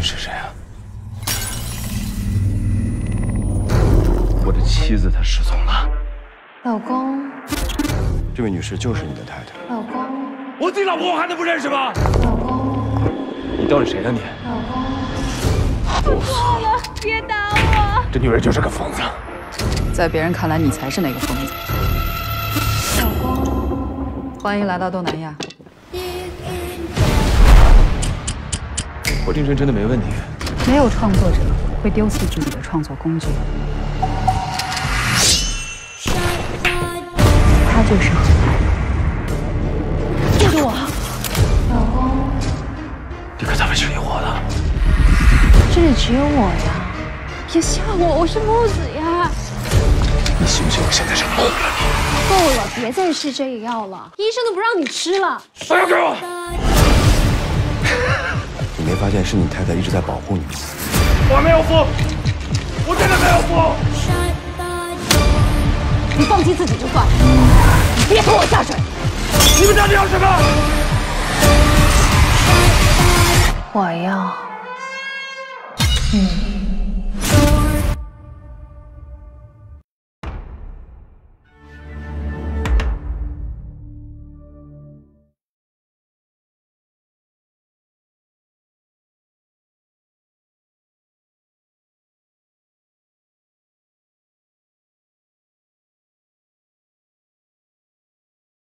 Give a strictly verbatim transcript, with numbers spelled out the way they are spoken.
是谁啊？我的妻子她失踪了。 老公， 这位女士就是你的太太。 老公， 我自己老婆我还能不认识吗？ 老公， 你到底谁呢你？ 老公，我错了，别打我！ 这女人就是个疯子。 在别人看来，你才是那个疯子。 老公， 欢迎来到东南亚。 我精神真的没问题。 没有创作者会丢弃自己的创作工具。他就是合拍。 救救我！老公， 你可他妈是你活的。 这里只有我呀！别吓我，我是木子呀！ 你信不信我现在就弄了你？ 够了，别再吃这个药了，医生都不让你吃了。 不要给我！你没发现是你太太一直在保护你吗？我没有疯，我真的没有疯。 你放弃自己就算了，你别拖我下水。 你们到底要什么？ 我要你。